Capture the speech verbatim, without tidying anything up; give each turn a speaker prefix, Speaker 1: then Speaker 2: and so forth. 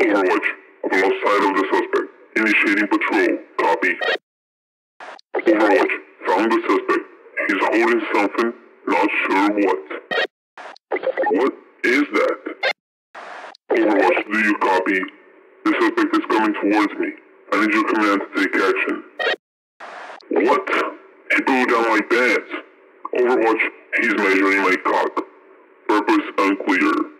Speaker 1: Overwatch, I've lost sight of the suspect. Initiating patrol. Copy. Overwatch, found the suspect. He's holding something, not sure what. What is that? Overwatch, do you copy? The suspect is coming towards me. I need your command to take action. What? He blew down my pants. Overwatch, he's measuring my cock. Purpose unclear.